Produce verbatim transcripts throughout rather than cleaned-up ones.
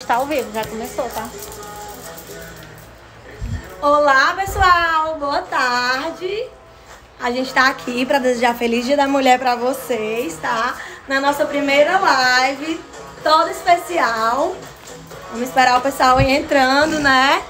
tá ao vivo, já começou, tá? Olá, pessoal! Boa tarde! A gente tá aqui pra desejar Feliz Dia da Mulher pra vocês, tá? Na nossa primeira live, toda especial. Vamos esperar o pessoal ir entrando, né?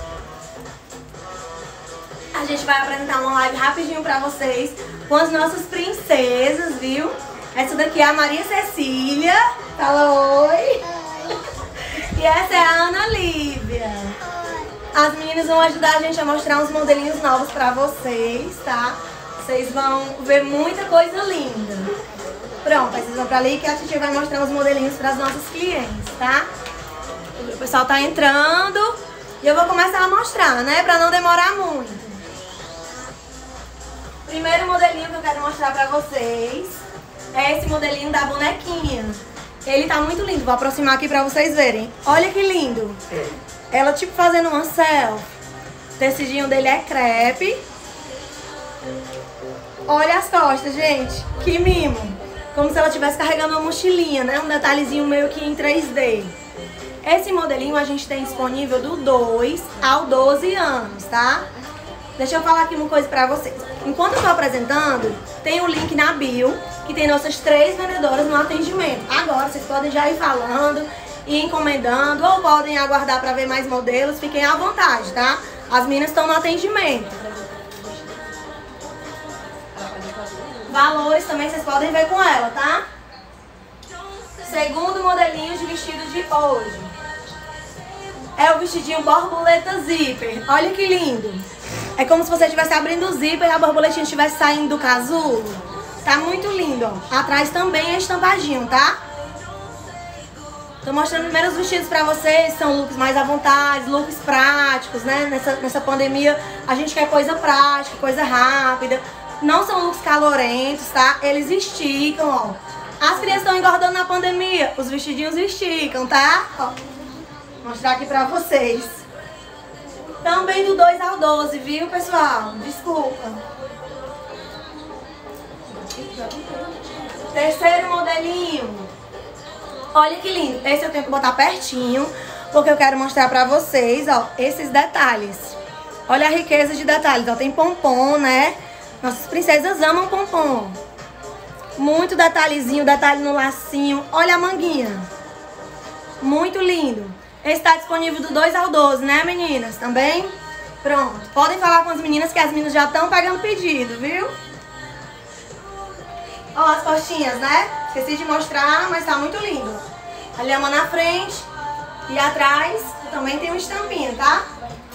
A gente vai apresentar uma live rapidinho pra vocês com as nossas princesas, viu? Essa daqui é a Maria Cecília. Fala oi! E essa é a Ana Lívia. As meninas vão ajudar a gente a mostrar uns modelinhos novos pra vocês, tá? Vocês vão ver muita coisa linda. Pronto, aí vocês vão pra ali que a Titi vai mostrar os modelinhos pras nossas clientes, tá? O pessoal tá entrando e eu vou começar a mostrar, né? Pra não demorar muito. Primeiro modelinho que eu quero mostrar pra vocês é esse modelinho da bonequinha. Ele tá muito lindo, vou aproximar aqui pra vocês verem. Olha que lindo. Ela tipo fazendo uma selfie. O tecidinho dele é crepe. Olha as costas, gente. Que mimo. Como se ela estivesse carregando uma mochilinha, né? Um detalhezinho meio que em três D. Esse modelinho a gente tem disponível do dois ao doze anos, tá? Deixa eu falar aqui uma coisa pra vocês. Enquanto eu tô apresentando, tem um link na bio, que tem nossas três vendedoras no atendimento. Agora, vocês podem já ir falando, ir encomendando, ou podem aguardar pra ver mais modelos. Fiquem à vontade, tá? As meninas estão no atendimento. Valores também vocês podem ver com ela, tá? Segundo modelinho de vestido de hoje. É o vestidinho borboleta zíper. Olha que lindo. É como se você estivesse abrindo o zíper e a borboletinha estivesse saindo do casulo. Tá muito lindo, ó. Atrás também é estampadinho, tá? Tô mostrando primeiro os vestidos pra vocês. São looks mais à vontade, looks práticos, né? Nessa, nessa pandemia a gente quer coisa prática, coisa rápida. Não são looks calorentos, tá? Eles esticam, ó. As crianças estão engordando na pandemia, os vestidinhos esticam, tá? Ó. Vou mostrar aqui pra vocês. Também do dois ao doze, viu, pessoal? Desculpa. Terceiro modelinho. Olha que lindo. Esse eu tenho que botar pertinho, porque eu quero mostrar pra vocês, ó, esses detalhes. Olha a riqueza de detalhes, ó. Tem pompom, né? Nossas princesas amam pompom. Muito detalhezinho, detalhe no lacinho. Olha a manguinha. Muito lindo. Esse tá disponível do dois ao doze, né, meninas? Também? Pronto. Podem falar com as meninas que as meninas já estão pegando pedido, viu? Ó as costinhas, né? Esqueci de mostrar, mas tá muito lindo. A lhama na frente e atrás também tem um estampinho, tá?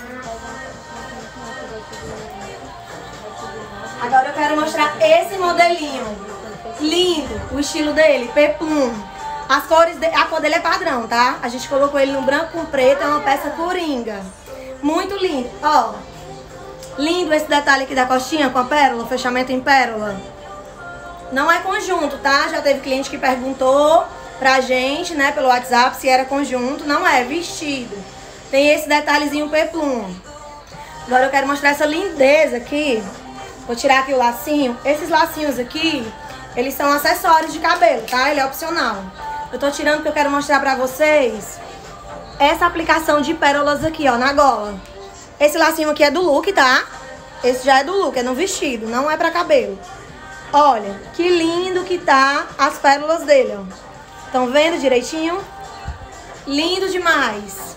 Agora eu quero mostrar esse modelinho. Lindo, o estilo dele, peplum. As cores, de, a cor dele é padrão, tá? A gente colocou ele no branco com preto, é uma peça coringa. Muito lindo, ó. Lindo esse detalhe aqui da costinha com a pérola, fechamento em pérola. Não é conjunto, tá? Já teve cliente que perguntou pra gente, né, pelo WhatsApp se era conjunto. Não é, vestido. Tem esse detalhezinho peplum. Agora eu quero mostrar essa lindeza aqui. Vou tirar aqui o lacinho. Esses lacinhos aqui, eles são acessórios de cabelo, tá? Ele é opcional. Eu tô tirando porque eu quero mostrar pra vocês essa aplicação de pérolas aqui, ó, na gola. Esse lacinho aqui é do look, tá? Esse já é do look, é no vestido, não é pra cabelo. Olha, que lindo que tá as pérolas dele, ó. Estão vendo direitinho? Lindo demais.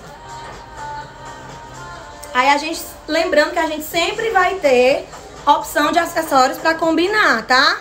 Aí a gente, lembrando que a gente sempre vai ter opção de acessórios pra combinar, tá?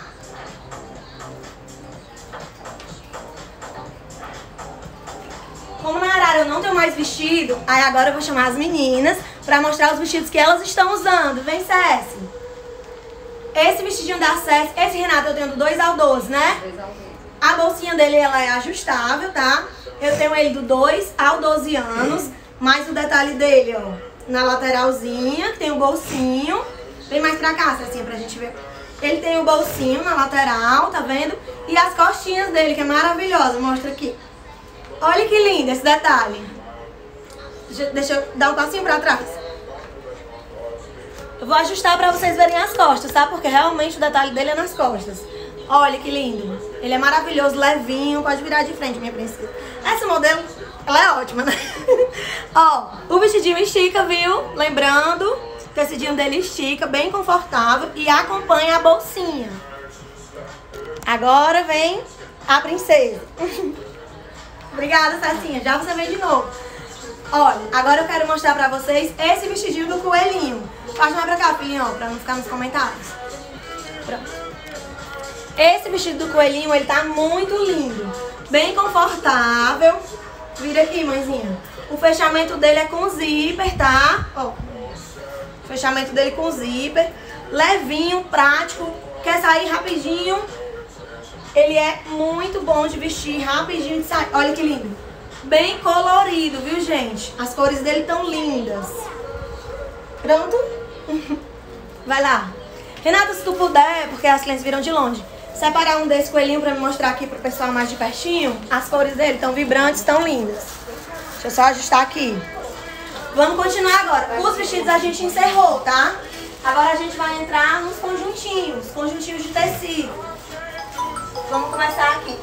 Como na Arara eu não tenho mais vestido, aí agora eu vou chamar as meninas pra mostrar os vestidos que elas estão usando. Vem, Céci. Esse vestidinho da Céci, esse Renato eu tenho do dois ao doze, né? dois ao doze. A bolsinha dele, ela é ajustável, tá? Eu tenho ele do dois ao doze anos, mais o detalhe dele, ó, na lateralzinha, que tem o bolsinho. Vem mais pra cá, Cecinha, pra gente ver. Ele tem o bolsinho na lateral, tá vendo? E as costinhas dele, que é maravilhosa, mostra aqui. Olha que lindo esse detalhe. Deixa, deixa eu dar um passinho pra trás. Eu vou ajustar pra vocês verem as costas, tá? Porque realmente o detalhe dele é nas costas. Olha que lindo. Ele é maravilhoso, levinho. Pode virar de frente, minha princesa. Esse modelo Ela é ótima, né? Ó, o vestidinho estica, viu? Lembrando, o tecidinho dele estica, bem confortável e acompanha a bolsinha. Agora vem a princesa. Obrigada, Cecinha. Já você vem de novo. Olha, agora eu quero mostrar pra vocês esse vestidinho do coelhinho. Pode mais pra cá, filhinho, ó, pra não ficar nos comentários. Pronto. Esse vestido do coelhinho, ele tá muito lindo. Bem confortável. Vira aqui, mãezinha. O fechamento dele é com zíper, tá? Ó. O fechamento dele com zíper. Levinho, prático. Quer sair rapidinho? Ele é muito bom de vestir, rapidinho de sair. Olha que lindo. Bem colorido, viu, gente? As cores dele estão lindas. Pronto? Vai lá. Renata, se tu puder, porque as clientes viram de longe, separar um desse coelhinho pra me mostrar aqui pro pessoal mais de pertinho. As cores dele estão vibrantes, estão lindas. Deixa eu só ajustar aqui. Vamos continuar agora. Os vestidos a gente encerrou, tá? Agora a gente vai entrar nos conjuntinhos. Conjuntinhos de tecido. Vamos começar aqui.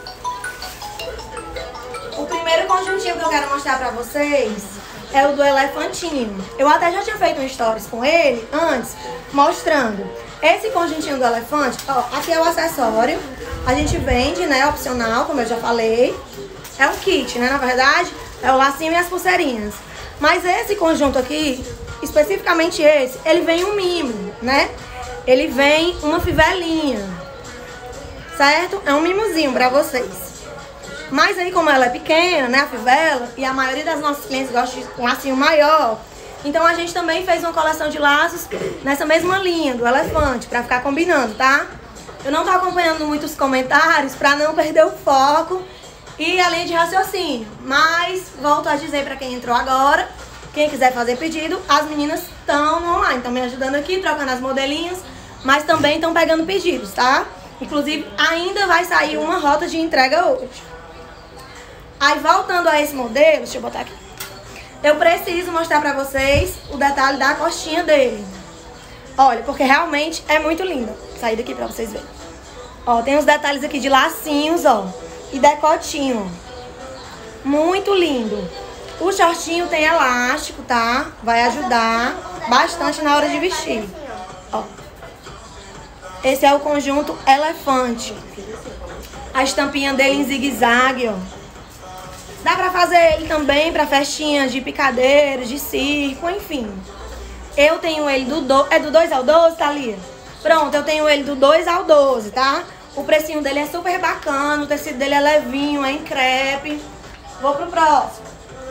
O primeiro conjuntinho que eu quero mostrar pra vocês é o do elefantinho. Eu até já tinha feito um stories com ele antes, mostrando. Esse conjuntinho do elefante, ó, aqui é o acessório. A gente vende, né, opcional, como eu já falei. É um kit, né, na verdade. É o lacinho e as pulseirinhas. Mas esse conjunto aqui, especificamente esse, ele vem um mimo, né? Ele vem uma fivelinha. Certo? É um mimozinho pra vocês. Mas aí, como ela é pequena, né, a fivela, e a maioria das nossas clientes gosta de um lacinho maior, então a gente também fez uma coleção de laços nessa mesma linha, do elefante, pra ficar combinando, tá? Eu não tô acompanhando muitos comentários pra não perder o foco e a linha de raciocínio. Mas, volto a dizer pra quem entrou agora, quem quiser fazer pedido, as meninas estão online, estão me ajudando aqui, trocando as modelinhas, mas também estão pegando pedidos, tá? Inclusive, ainda vai sair uma rota de entrega hoje. Aí, voltando a esse modelo, deixa eu botar aqui. Eu preciso mostrar pra vocês o detalhe da costinha dele. Olha, porque realmente é muito lindo. Vou sair daqui pra vocês verem. Ó, tem os detalhes aqui de lacinhos, ó. E decotinho, ó. Muito lindo. O shortinho tem elástico, tá? Vai ajudar bastante na hora de vestir. Ó. Esse é o conjunto elefante. A estampinha dele em zigue-zague, ó. Dá pra fazer ele também pra festinhas de picadeiro, de circo, enfim. Eu tenho ele do... Do... É do dois ao doze, Thalia? Pronto, eu tenho ele do dois ao doze, tá? O precinho dele é super bacana, o tecido dele é levinho, é em crepe. Vou pro próximo.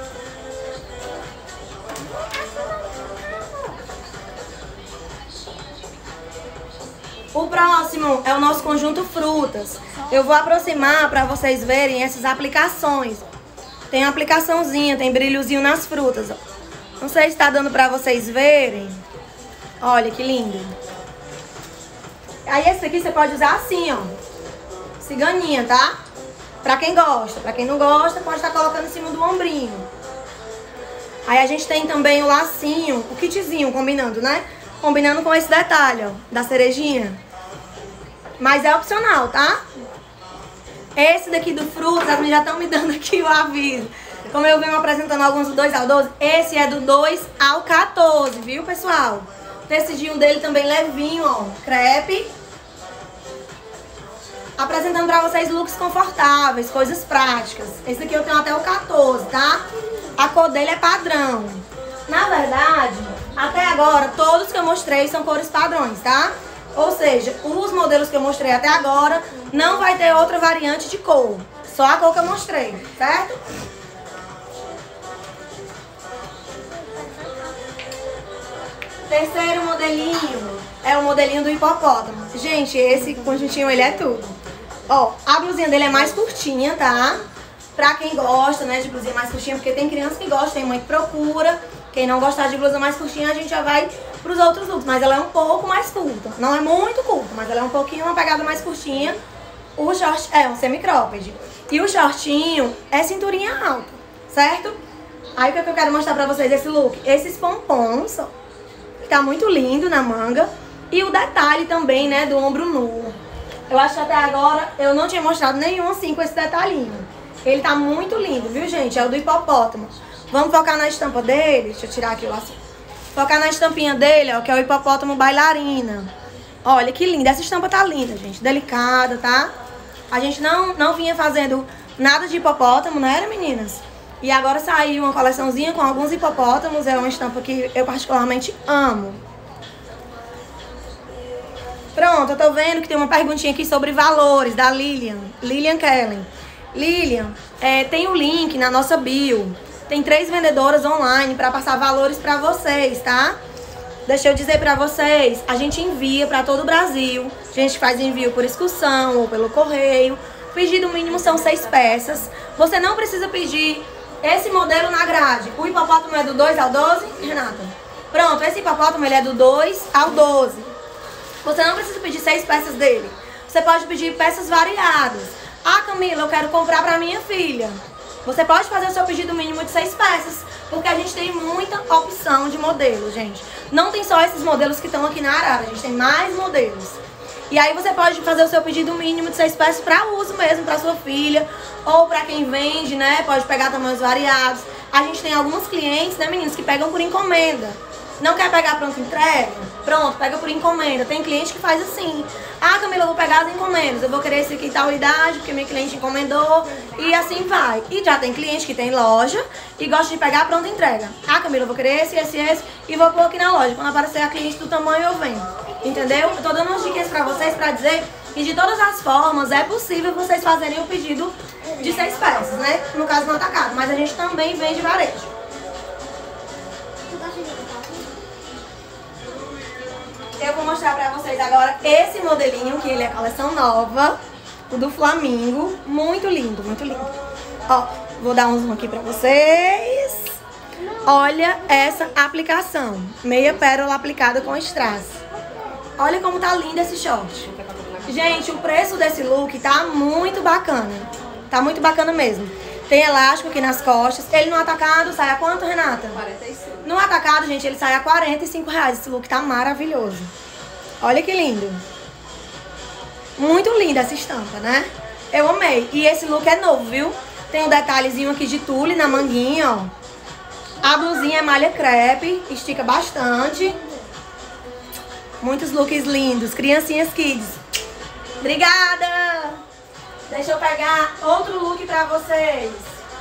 O próximo é o nosso conjunto frutas. Eu vou aproximar para vocês verem essas aplicações. Tem aplicaçãozinha, tem brilhozinho nas frutas, ó. Não sei se tá dando para vocês verem. Olha que lindo. Aí esse aqui você pode usar assim, ó. Ciganinha, tá? Pra quem gosta. Pra quem não gosta, pode estar colocando em cima do ombrinho. Aí a gente tem também o lacinho, o kitzinho, combinando, né? Combinando com esse detalhe, ó, da cerejinha. Mas é opcional, tá? Esse daqui do frutas, as meninas já estão me dando aqui o aviso. Como eu venho apresentando alguns do dois ao doze, esse é do dois ao quatorze, viu, pessoal? O tecidinho dele também levinho, ó, crepe. Apresentando pra vocês looks confortáveis, coisas práticas. Esse daqui eu tenho até o quatorze, tá? A cor dele é padrão. Na verdade, até agora, todos que eu mostrei são cores padrões, tá? Ou seja, os modelos que eu mostrei até agora, não vai ter outra variante de cor. Só a cor que eu mostrei, certo? Terceiro modelinho é o modelinho do hipopótamo. Gente, esse conjuntinho, ele é tudo. Ó, a blusinha dele é mais curtinha, tá? Pra quem gosta, né, de blusinha mais curtinha, porque tem criança que gosta, tem mãe que procura. Quem não gostar de blusa mais curtinha, a gente já vai pros outros looks. Mas ela é um pouco mais curta. Não é muito curta, mas ela é um pouquinho uma pegada mais curtinha. O short é um semi-cropped. E o shortinho é cinturinha alta, certo? Aí o que eu quero mostrar pra vocês esse look? Esses pompons, ó, que tá muito lindo na manga. E o detalhe também, né, do ombro nu. Eu acho que até agora eu não tinha mostrado nenhum assim com esse detalhinho. Ele tá muito lindo, viu, gente? É o do hipopótamo. Vamos focar na estampa dele. Deixa eu tirar aqui o laço. Focar na estampinha dele, ó, que é o hipopótamo bailarina. Olha que linda. Essa estampa tá linda, gente. Delicada, tá? A gente não, não vinha fazendo nada de hipopótamo, não era, meninas? E agora saiu uma coleçãozinha com alguns hipopótamos. É uma estampa que eu particularmente amo. Pronto, eu tô vendo que tem uma perguntinha aqui sobre valores, da Lilian. Lilian Kellen. Lilian, é, tem o link na nossa bio. Tem três vendedoras online para passar valores para vocês, tá? Deixa eu dizer para vocês, a gente envia para todo o Brasil. A gente faz envio por excursão ou pelo correio. O pedido mínimo são seis peças. Você não precisa pedir esse modelo na grade. O hipopótamo é do dois ao doze, Renata? Pronto, esse hipopótamo ele é do dois ao doze. Você não precisa pedir seis peças dele. Você pode pedir peças variadas. Ah, Camila, eu quero comprar para minha filha. Você pode fazer o seu pedido mínimo de seis peças, porque a gente tem muita opção de modelos, gente. Não tem só esses modelos que estão aqui na Arara, a gente tem mais modelos. E aí você pode fazer o seu pedido mínimo de seis peças para uso mesmo, para sua filha, ou para quem vende, né? Pode pegar tamanhos variados. A gente tem alguns clientes, né, meninos, que pegam por encomenda. Não quer pegar pronto entrega? Pronto, pega por encomenda. Tem cliente que faz assim. Ah, Camila, eu vou pegar as encomendas. Eu vou querer esse aqui tal unidade, porque meu cliente encomendou. E assim vai. E já tem cliente que tem loja e gosta de pegar pronto entrega. Ah, Camila, eu vou querer esse, esse, esse. E vou pôr aqui na loja. Quando aparecer a cliente do tamanho, eu venho. Entendeu? Eu tô dando umas dicas pra vocês pra dizer que de todas as formas é possível vocês fazerem o pedido de seis peças, né? No caso no atacado. Mas a gente também vende varejo. Eu vou mostrar pra vocês agora esse modelinho, que ele é coleção nova, o do Flamingo. Muito lindo, muito lindo. Ó, vou dar um zoom aqui pra vocês. Olha essa aplicação. Meia pérola aplicada com strass. Olha como tá lindo esse short. Gente, o preço desse look tá muito bacana. Tá muito bacana mesmo. Tem elástico aqui nas costas. Ele no atacado sai a quanto, Renata? quarenta e cinco. No atacado, gente, ele sai a quarenta e cinco reais. Esse look tá maravilhoso. Olha que lindo. Muito linda essa estampa, né? Eu amei. E esse look é novo, viu? Tem um detalhezinho aqui de tule na manguinha, ó. A blusinha é malha crepe. Estica bastante. Muitos looks lindos. Criancinhas kids. Obrigada! Deixa eu pegar outro look pra vocês.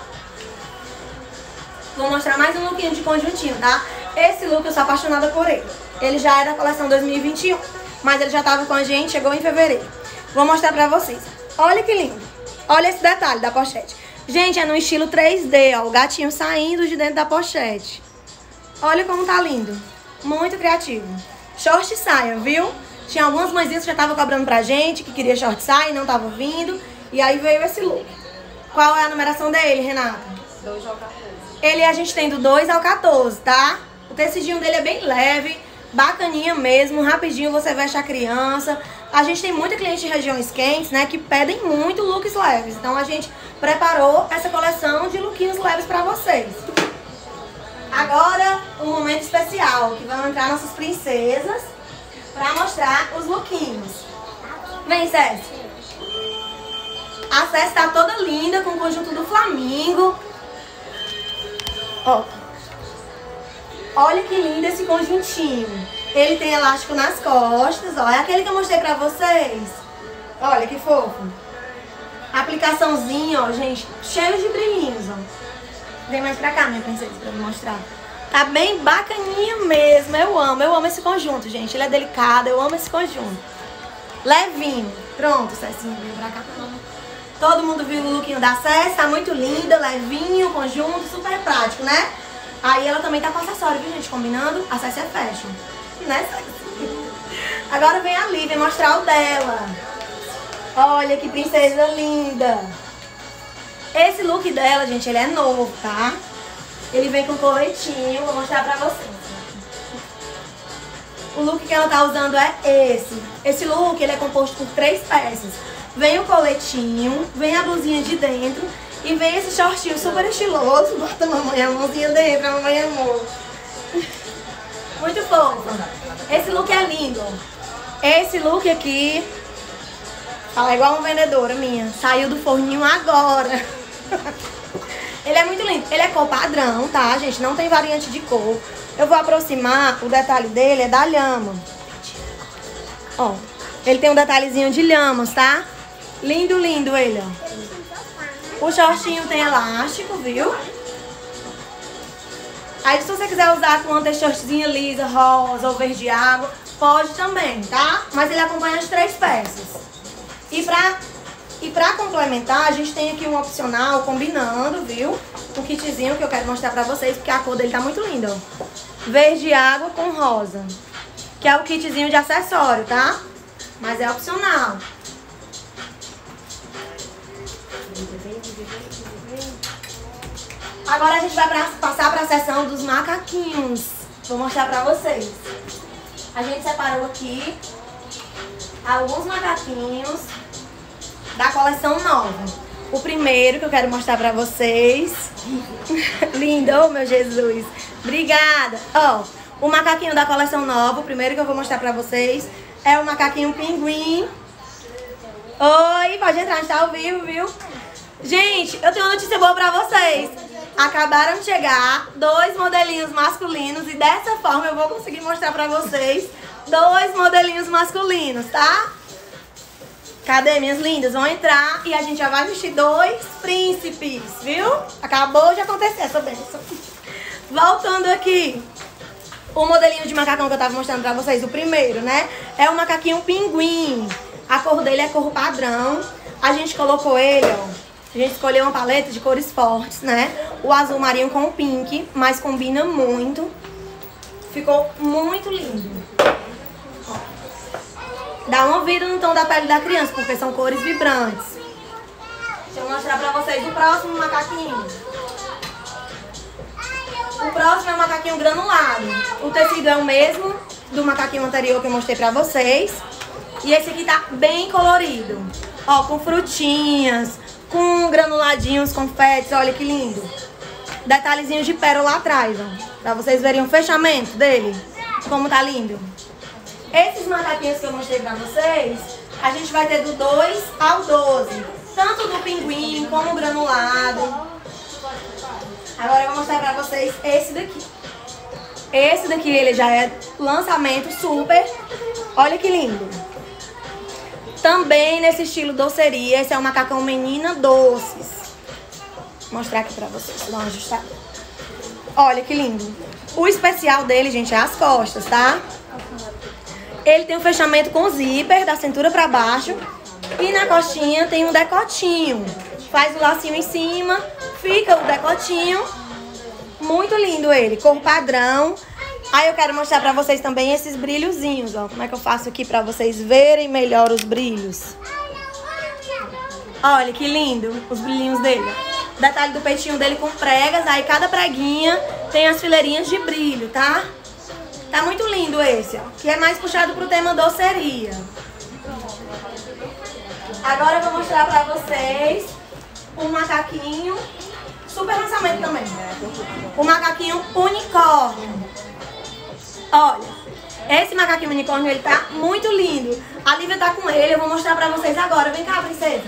Vou mostrar mais um lookinho de conjuntinho, tá? Esse look eu sou apaixonada por ele. Ele já é da coleção dois mil e vinte e um, mas ele já tava com a gente, chegou em fevereiro. Vou mostrar pra vocês. Olha que lindo. Olha esse detalhe da pochete. Gente, é no estilo três D, ó. O gatinho saindo de dentro da pochete. Olha como tá lindo. Muito criativo. Short saia, viu? Tinha algumas mãezinhas que já estavam cobrando pra gente, que queria short saia e não tava vindo. E aí veio esse look. Qual é a numeração dele, Renata? dois ao quatorze. Ele a gente tem do dois ao quatorze, tá? O tecidinho dele é bem leve, bacaninha mesmo, rapidinho você veste a criança. A gente tem muita cliente de regiões quentes, né, que pedem muito looks leves. Então a gente preparou essa coleção de lookinhos leves pra vocês. Agora, um momento especial, que vão entrar nossas princesas pra mostrar os lookinhos. Vem, Cécia. A Cécia tá toda linda com o conjunto do Flamingo. Ó. Olha que lindo esse conjuntinho. Ele tem elástico nas costas, ó. É aquele que eu mostrei pra vocês. Olha que fofo. Aplicaçãozinha, ó, gente. Cheio de brilhinhos, ó. Vem mais pra cá, minha princesa, pra eu mostrar. Tá bem bacaninha mesmo. Eu amo, eu amo esse conjunto, gente. Ele é delicado, eu amo esse conjunto. Levinho. Pronto, Cecinha, vem pra cá. Todo mundo viu o lookinho da Cécia, tá muito linda, levinho, conjunto, super prático, né? Aí ela também tá com acessório, viu, gente? Combinando, a Cécia é fashion. Né, Cécia? Agora vem a Lívia mostrar o dela. Olha que princesa linda. Esse look dela, gente, ele é novo, tá? Ele vem com coletinho, vou mostrar pra vocês. O look que ela tá usando é esse. Esse look, ele é composto por três peças. Vem o coletinho, vem a blusinha de dentro e vem esse shortinho super estiloso. Bota a mamãe a mãozinha dentro, a mamãe amor. Muito fofo. Esse look é lindo. Esse look aqui, fala igual uma vendedora minha, saiu do forninho agora. Ele é muito lindo. Ele é cor padrão, tá, gente? Não tem variante de cor. Eu vou aproximar, o detalhe dele é da lhama. Ó, ele tem um detalhezinho de lhamas, tá? Lindo, lindo ele, ó. O shortinho tem elástico, viu? Aí se você quiser usar com uma t-shirtzinha lisa, rosa ou verde água, pode também, tá? Mas ele acompanha as três peças. E pra, e pra complementar, a gente tem aqui um opcional combinando, viu? Um kitzinho que eu quero mostrar pra vocês, porque a cor dele tá muito linda, ó. Verde água com rosa. Que é o kitzinho de acessório, tá? Mas é opcional. Agora a gente vai pra, passar para a seção dos macaquinhos. Vou mostrar pra vocês. A gente separou aqui alguns macaquinhos da coleção nova. O primeiro que eu quero mostrar pra vocês. Lindo, oh meu Jesus. Obrigada. Ó, o macaquinho da coleção nova, o primeiro que eu vou mostrar pra vocês, é o macaquinho pinguim. Oi, pode entrar, a gente tá ao vivo, viu? Gente, eu tenho uma notícia boa pra vocês. Acabaram de chegar dois modelinhos masculinos e dessa forma eu vou conseguir mostrar pra vocês dois modelinhos masculinos, tá? Cadê, minhas lindas? Vão entrar e a gente já vai vestir dois príncipes, viu? Acabou de acontecer essa bênção. Voltando aqui, o modelinho de macacão que eu tava mostrando pra vocês, o primeiro, né? É o macaquinho pinguim. A cor dele é cor padrão. A gente colocou ele, ó. A gente escolheu uma paleta de cores fortes, né? O azul marinho com o pink, mas combina muito. Ficou muito lindo. Ó. Dá uma vida no tom da pele da criança, porque são cores vibrantes. Deixa eu mostrar pra vocês o próximo macaquinho. O próximo é o macaquinho granulado. O tecido é o mesmo do macaquinho anterior que eu mostrei pra vocês. E esse aqui tá bem colorido. Ó, com frutinhas, com granuladinhos, confetes, olha que lindo. Detalhezinhos de pérola lá atrás, ó. Pra vocês verem o fechamento dele, como tá lindo. Esses macaquinhos que eu mostrei pra vocês, a gente vai ter do dois ao doze. Tanto do pinguim como o granulado. Agora eu vou mostrar pra vocês esse daqui. Esse daqui, ele já é lançamento super. Olha que lindo. Também nesse estilo doceria. Esse é o macacão Menina Doces. Vou mostrar aqui pra vocês, vou dar uma ajustada. Olha que lindo. O especial dele, gente, é as costas, tá? Ele tem um fechamento com zíper, da cintura pra baixo. E na costinha tem um decotinho. Faz o lacinho em cima, fica o decotinho. Muito lindo ele, cor padrão. Aí eu quero mostrar pra vocês também esses brilhozinhos, ó. Como é que eu faço aqui pra vocês verem melhor os brilhos. Olha que lindo os brilhinhos dele. Detalhe do peitinho dele com pregas. Aí cada preguinha tem as fileirinhas de brilho, tá? Tá muito lindo esse, ó. Que é mais puxado pro tema doceria. Agora eu vou mostrar pra vocês um macaquinho. Super lançamento também. O macaquinho unicórnio. Olha, esse macaquinho unicórnio, ele tá muito lindo. A Lívia tá com ele, eu vou mostrar pra vocês agora. Vem cá, princesa.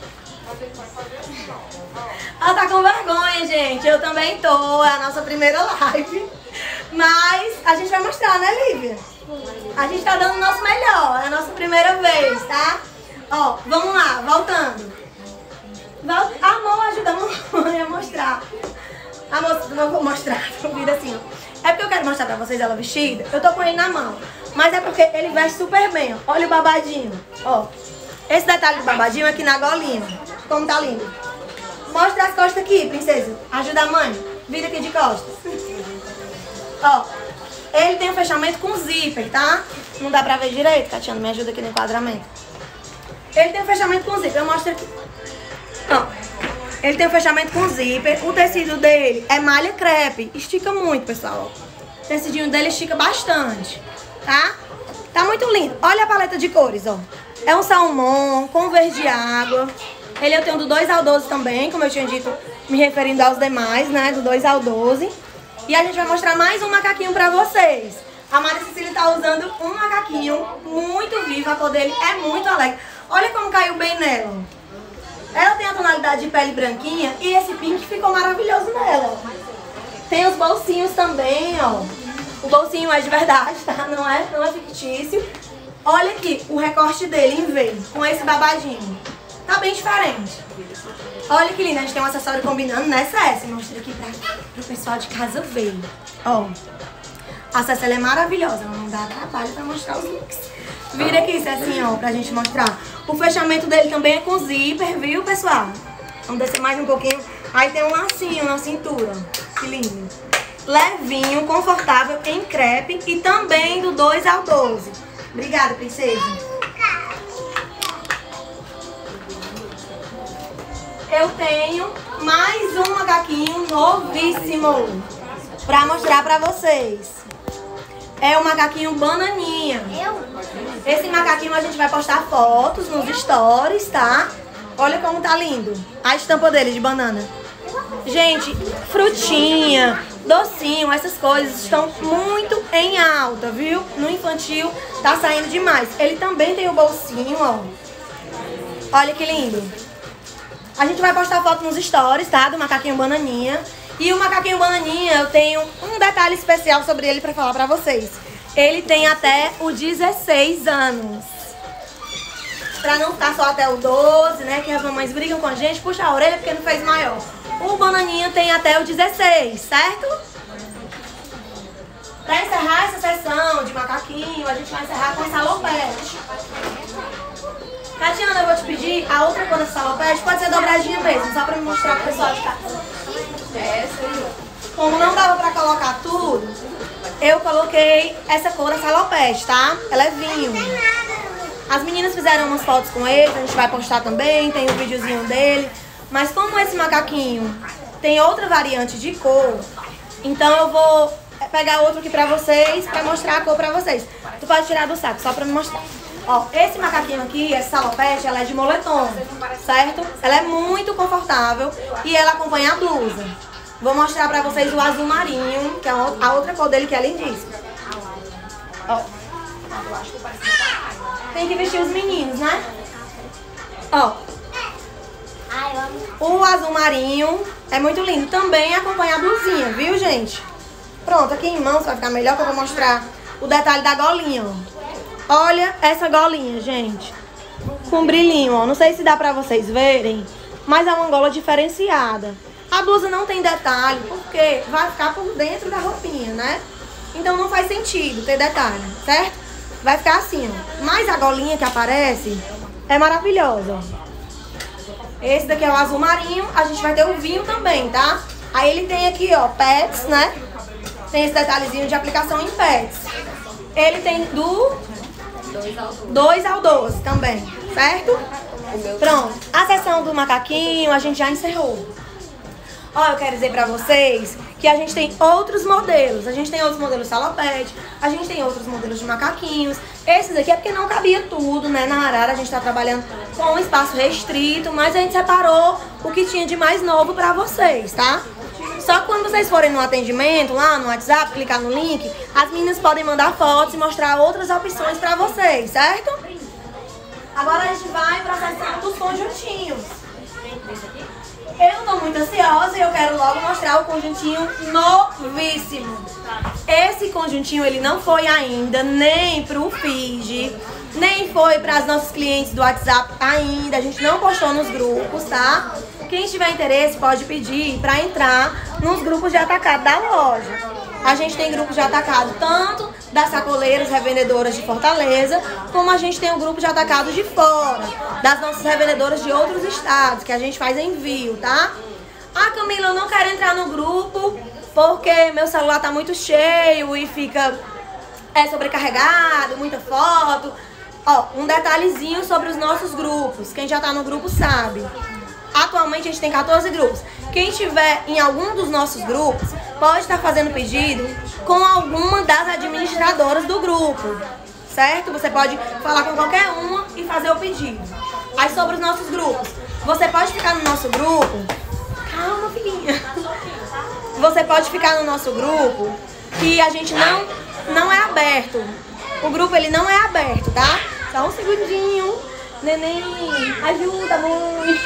Ela tá com vergonha, gente. Eu também tô, é a nossa primeira live. Mas a gente vai mostrar, né, Lívia? A gente tá dando o nosso melhor, é a nossa primeira vez, tá? Ó, vamos lá, voltando. Volta. Amor, ajuda a mamãe a mostrar. Amor, não vou mostrar, tô vindo assim, ó. É porque eu quero mostrar pra vocês ela vestida. Eu tô com ele na mão. Mas é porque ele veste super bem, ó. Olha o babadinho, ó. Esse detalhe do babadinho aqui na golinha. Como tá lindo. Mostra as costas aqui, princesa. Ajuda a mãe. Vira aqui de costas. Ó. Ele tem um fechamento com zíper, tá? Não dá pra ver direito, Tatiana. Me ajuda aqui no enquadramento. Ele tem um fechamento com zíper. Eu mostro aqui. Ó. Ele tem um fechamento com zíper. O tecido dele é malha crepe. Estica muito, pessoal. O tecidinho dele estica bastante, tá? Tá muito lindo. Olha a paleta de cores, ó. É um salmão com verde água. Ele eu tenho do dois ao doze também, como eu tinha dito, me referindo aos demais, né? Do dois ao doze. E a gente vai mostrar mais um macaquinho pra vocês. A Maria Cecília tá usando um macaquinho muito vivo. A cor dele é muito alegre. Olha como caiu bem nela. Ela tem a tonalidade de pele branquinha e esse pink ficou maravilhoso nela. Tem os bolsinhos também, ó. O bolsinho é de verdade, tá? Não é, não é fictício. Olha aqui o recorte dele em V, com esse babadinho. Tá bem diferente. Olha que lindo, a gente tem um acessório combinando nessa S. Mostra aqui pra, pro pessoal de casa ver. Ó, a Cessa, ela é maravilhosa, ela não dá trabalho pra mostrar os looks. Vira aqui, Cessinha, ó, pra gente mostrar. O fechamento dele também é com zíper, viu, pessoal? Vamos descer mais um pouquinho. Aí tem um lacinho na cintura. Que lindo. Levinho, confortável, em crepe e também do dois ao doze. Obrigada, princesa. Eu tenho mais um macaquinho novíssimo pra mostrar pra vocês. É o macaquinho bananinha. Esse macaquinho a gente vai postar fotos nos stories, tá? Olha como tá lindo. A estampa dele de banana. Gente, frutinha, docinho, essas coisas estão muito em alta, viu? No infantil tá saindo demais. Ele também tem o bolsinho, ó. Olha que lindo. A gente vai postar foto nos stories, tá? Do macaquinho bananinha. E o macaquinho bananinha, eu tenho um detalhe especial sobre ele pra falar pra vocês. Ele tem até os dezesseis anos. Pra não ficar só até o doze, né? Que as mamães brigam com a gente, puxa a orelha porque não fez maior. O bananinha tem até o dezesseis, certo? Pra encerrar essa sessão de macaquinho, a gente vai encerrar com essa salopete. Tatiana, eu vou te pedir, a outra cor dessa salopete pode ser dobradinha mesmo, só pra me mostrar pro pessoal de casa. Como não dava pra colocar tudo, eu coloquei essa cor da salopete, tá? Ela é vinho. As meninas fizeram umas fotos com ele, a gente vai postar também, tem um videozinho dele. Mas como esse macaquinho tem outra variante de cor, então eu vou pegar outro aqui pra vocês, pra mostrar a cor pra vocês. Tu pode tirar do saco, só pra me mostrar. Ó, esse macaquinho aqui, essa salopete, ela é de moletom, certo? Ela é muito confortável e ela acompanha a blusa. Vou mostrar pra vocês o azul marinho, que é a outra cor dele, que é lindíssima. Ó. Tem que vestir os meninos, né? Ó. O azul marinho é muito lindo. Também acompanha a blusinha, viu, gente? Pronto, aqui em mãos vai ficar melhor, que eu vou mostrar o detalhe da golinha, ó. Olha essa golinha, gente. Com brilhinho, ó. Não sei se dá pra vocês verem, mas é uma gola diferenciada. A blusa não tem detalhe, porque vai ficar por dentro da roupinha, né? Então não faz sentido ter detalhe, certo? Vai ficar assim, ó. Mas a golinha que aparece é maravilhosa, ó. Esse daqui é o azul marinho. A gente vai ter o vinho também, tá? Aí ele tem aqui, ó, pets, né? Tem esse detalhezinho de aplicação em pets. Ele tem do dois ao doze também, certo? Pronto. A sessão do macaquinho a gente já encerrou. Ó, eu quero dizer pra vocês que a gente tem outros modelos. A gente tem outros modelos salopete, a gente tem outros modelos de macaquinhos. Esses aqui é porque não cabia tudo, né? Na Arara a gente tá trabalhando com um espaço restrito, mas a gente separou o que tinha de mais novo pra vocês, tá? Só que quando vocês forem no atendimento, lá no WhatsApp, clicar no link, as meninas podem mandar fotos e mostrar outras opções pra vocês, certo? Agora a gente vai pra sessão dos conjuntinhos. Eu tô muito ansiosa e eu quero logo mostrar o conjuntinho novíssimo. Esse conjuntinho, ele não foi ainda nem pro feed, nem foi para as nossos clientes do WhatsApp ainda. A gente não postou nos grupos, tá? Quem tiver interesse pode pedir para entrar nos grupos de atacado da loja. A gente tem grupos de atacado tanto das sacoleiras revendedoras de Fortaleza, como a gente tem um grupo de atacado de fora, das nossas revendedoras de outros estados, que a gente faz envio, tá? Ah, Camila, eu não quero entrar no grupo porque meu celular tá muito cheio e fica é, sobrecarregado, muita foto. Ó, um detalhezinho sobre os nossos grupos, quem já tá no grupo sabe. Atualmente a gente tem quatorze grupos. Quem estiver em algum dos nossos grupos pode estar fazendo pedido com alguma das administradoras do grupo, certo? Você pode falar com qualquer uma e fazer o pedido. Aí sobre os nossos grupos, você pode ficar no nosso grupo. Calma, filhinha. Você pode ficar no nosso grupo que a gente não, não é aberto. O grupo ele não é aberto, tá? Só um segundinho. Neném, ajuda, mãe.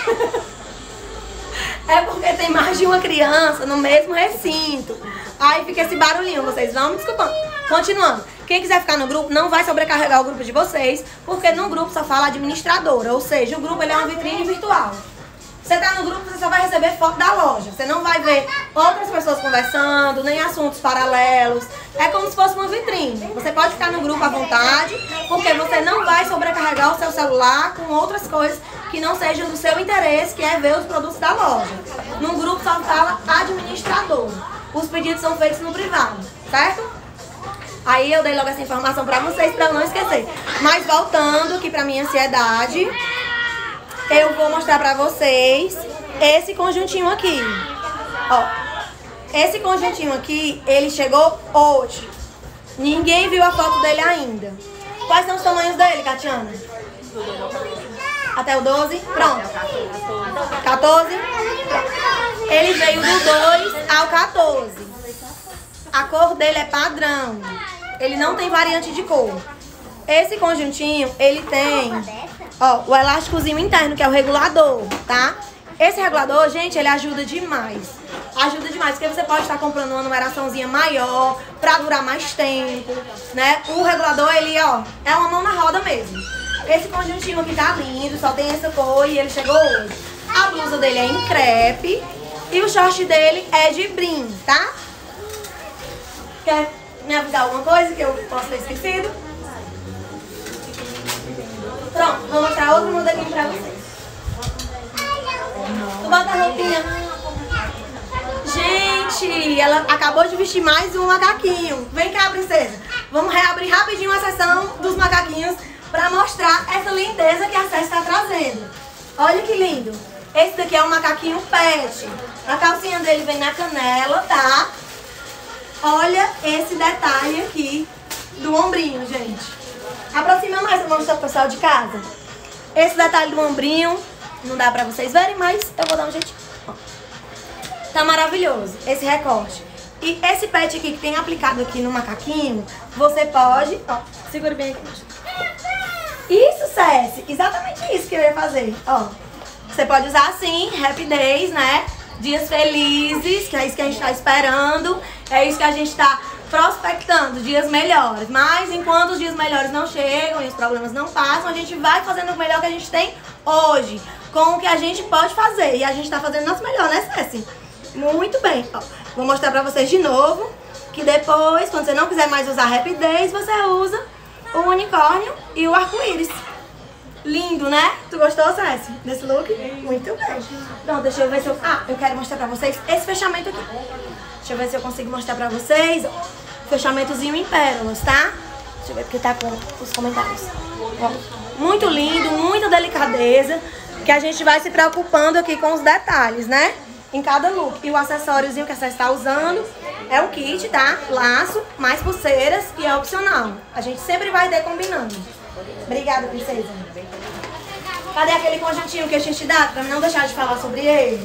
É porque tem mais de uma criança no mesmo recinto. Aí fica esse barulhinho, vocês vão me desculpando. Continuando. Quem quiser ficar no grupo, não vai sobrecarregar o grupo de vocês, porque no grupo só fala administradora, ou seja, o grupo ele é uma vitrine virtual. Você tá no grupo, você só vai receber foto da loja. Você não vai ver outras pessoas conversando, nem assuntos paralelos. É como se fosse uma vitrine. Você pode ficar no grupo à vontade, porque você não vai sobrecarregar o seu celular com outras coisas que não sejam do seu interesse, que é ver os produtos da loja. No grupo só fala administrador. Os pedidos são feitos no privado, certo? Aí eu dei logo essa informação pra vocês, pra eu não esquecer. Mas voltando aqui pra minha ansiedade, eu vou mostrar pra vocês esse conjuntinho aqui. Ó, esse conjuntinho aqui, ele chegou hoje. Ninguém viu a foto dele ainda. Quais são os tamanhos dele, Catiana? Até o doze? Pronto. quatorze? Ele veio do dois ao quatorze. A cor dele é padrão. Ele não tem variante de cor. Esse conjuntinho, ele tem, ó, o elásticozinho interno, que é o regulador, tá? Esse regulador, gente, ele ajuda demais. Ajuda demais, porque você pode estar comprando uma numeraçãozinha maior, pra durar mais tempo, né? O regulador, ele, ó, é uma mão na roda mesmo. Esse conjuntinho aqui tá lindo, só tem essa cor e ele chegou hoje. A blusa dele é em crepe e o short dele é de brim, tá? Quer me avisar alguma coisa que eu possa ter esquecido? Pronto, vou mostrar outro modelinho pra vocês. Tu bota a roupinha. Gente, ela acabou de vestir mais um macaquinho. Vem cá, princesa. Vamos reabrir rapidinho a sessão dos macaquinhos pra mostrar essa lindeza que a Cécia está trazendo. Olha que lindo. Esse daqui é um macaquinho pet. A calcinha dele vem na canela, tá? Olha esse detalhe aqui do ombrinho, gente. Aproxima mais, eu vou mostrar pro pessoal de casa. Esse detalhe do ombrinho, não dá pra vocês verem, mas eu vou dar um jeitinho. Ó. Tá maravilhoso esse recorte. E esse pet aqui que tem aplicado aqui no macaquinho, você pode... Ó, segura bem aqui. Isso, Cécia, exatamente isso que eu ia fazer. Ó, você pode usar assim, Happy Days, né? Dias felizes, que é isso que a gente tá esperando. É isso que a gente tá prospectando, dias melhores. Mas enquanto os dias melhores não chegam e os problemas não passam, a gente vai fazendo o melhor que a gente tem hoje, com o que a gente pode fazer. E a gente tá fazendo o nosso melhor, né, Cécia? Muito bem. Ó, vou mostrar pra vocês de novo, que depois, quando você não quiser mais usar Happy Days, você usa o unicórnio e o arco-íris. Lindo, né? Tu gostou, Cécia, desse look? Muito bem. Então, deixa eu ver se eu... Ah, eu quero mostrar pra vocês esse fechamento aqui. Deixa eu ver se eu consigo mostrar pra vocês. Fechamentozinho em pérolas, tá? Deixa eu ver porque tá com os comentários. Ó, muito lindo, muita delicadeza, que a gente vai se preocupando aqui com os detalhes, né? Em cada look. E o acessóriozinho que a Cécia está usando é o kit, tá? Laço, mais pulseiras e é opcional. A gente sempre vai ter combinando. Obrigada, princesa. Cadê aquele conjuntinho que a gente dá pra não deixar de falar sobre ele?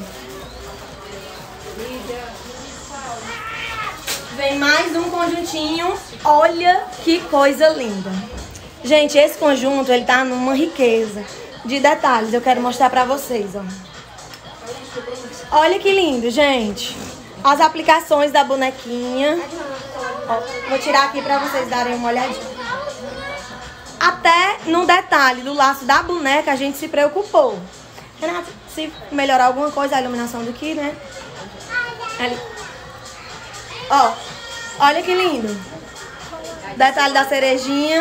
Vem mais um conjuntinho. Olha que coisa linda. Gente, esse conjunto, ele tá numa riqueza de detalhes. Eu quero mostrar pra vocês, ó. Olha que lindo, gente. As aplicações da bonequinha. Ó, vou tirar aqui pra vocês darem uma olhadinha. Até no detalhe do laço da boneca a gente se preocupou. Renata, se melhorar alguma coisa, a iluminação daqui, né? Ali. Ó, olha que lindo. Detalhe da cerejinha.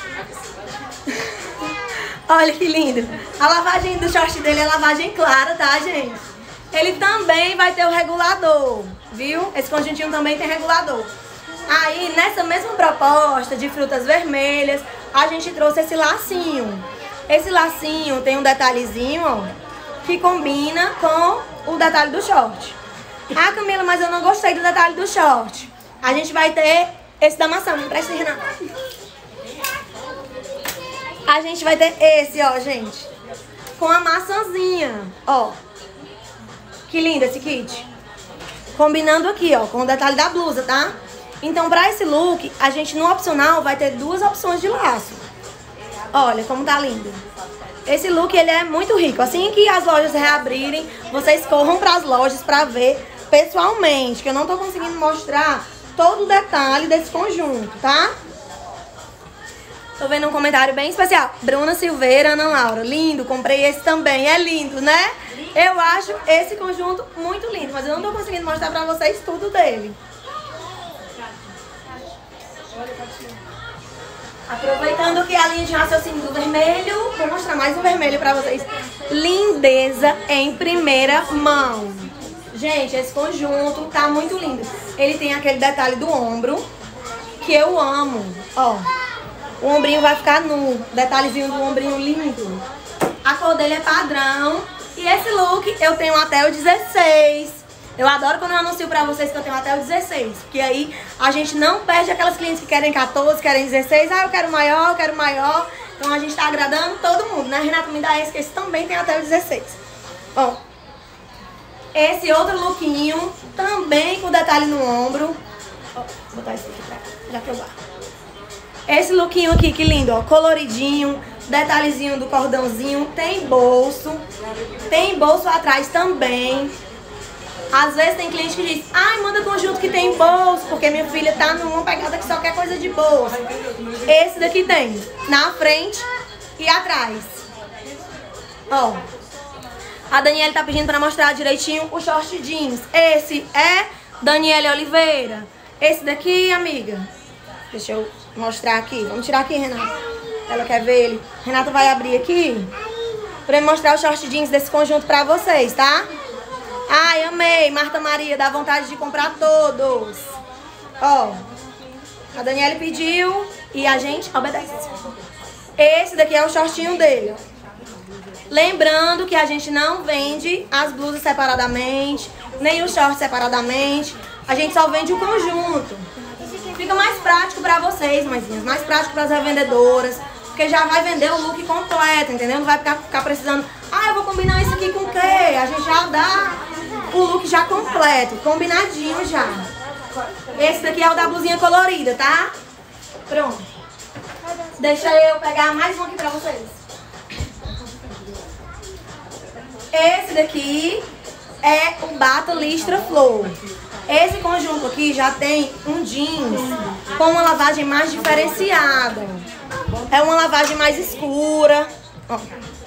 Olha que lindo. A lavagem do short dele é lavagem clara, tá, gente? Ele também vai ter o regulador, viu? Esse conjuntinho também tem regulador. Aí, nessa mesma proposta de frutas vermelhas, a gente trouxe esse lacinho. Esse lacinho tem um detalhezinho, ó, que combina com o detalhe do short. Ah, Camila, mas eu não gostei do detalhe do short. A gente vai ter esse da maçã. Me empresta, Renato. A gente vai ter esse, ó, gente, com a maçãzinha, ó. Que lindo esse kit. Combinando aqui, ó, com o detalhe da blusa, tá? Então, pra esse look, a gente no opcional vai ter duas opções de laço. Olha como tá lindo. Esse look, ele é muito rico. Assim que as lojas reabrirem, vocês corram para as lojas para ver pessoalmente, que eu não tô conseguindo mostrar todo o detalhe desse conjunto, tá? Tô vendo um comentário bem especial. Bruna Silveira, Ana Laura. Lindo, comprei esse também. É lindo, né? Eu acho esse conjunto muito lindo, mas eu não tô conseguindo mostrar pra vocês tudo dele. Aproveitando que a linha de raciocínio do vermelho, vou mostrar mais um vermelho pra vocês. Lindeza em primeira mão. Gente, esse conjunto tá muito lindo. Ele tem aquele detalhe do ombro, que eu amo. Ó, o ombrinho vai ficar nu. Detalhezinho do ombrinho lindo. A cor dele é padrão. E esse look eu tenho até o dezesseis. Eu adoro quando eu anuncio pra vocês que eu tenho até o dezesseis. Porque aí a gente não perde aquelas clientes que querem quatorze, querem dezesseis. Ah, eu quero maior, eu quero maior. Então a gente tá agradando todo mundo, né? Renata, me dá esse, que esse também tem até o dezesseis. Ó, esse outro lookinho, também com detalhe no ombro. Ó, vou botar esse aqui pra cá, já que eu guardo. Esse lookinho aqui, que lindo, ó. Coloridinho, detalhezinho do cordãozinho. Tem bolso. Tem bolso atrás também. Às vezes tem cliente que diz, ai, manda conjunto que tem bolso, porque minha filha tá numa pegada que só quer coisa de bolso. Esse daqui tem na frente e atrás. Ó, a Daniela tá pedindo pra mostrar direitinho o short jeans. Esse é Daniela Oliveira. Esse daqui, amiga, deixa eu mostrar aqui. Vamos tirar aqui, Renata. Ela quer ver ele. Renata vai abrir aqui pra eu mostrar o short jeans desse conjunto pra vocês, tá? Ai, amei, Marta Maria, dá vontade de comprar todos. Ó, a Daniela pediu e a gente obedece. Esse daqui é o shortinho dele, ó. Lembrando que a gente não vende as blusas separadamente, nem o short separadamente. A gente só vende o conjunto. Fica mais prático pra vocês, mãezinhas, mais prático pras revendedoras, porque já vai vender o look completo, entendeu? Não vai ficar, ficar precisando, ah, eu vou combinar isso aqui com o quê? A gente já dá o look já completo, combinadinho já. Esse daqui é o da blusinha colorida, tá? Pronto. Deixa eu pegar mais um aqui pra vocês. Esse daqui é o Bata Listra Flor. Esse conjunto aqui já tem um jeans com uma lavagem mais diferenciada. É uma lavagem mais escura. Ó.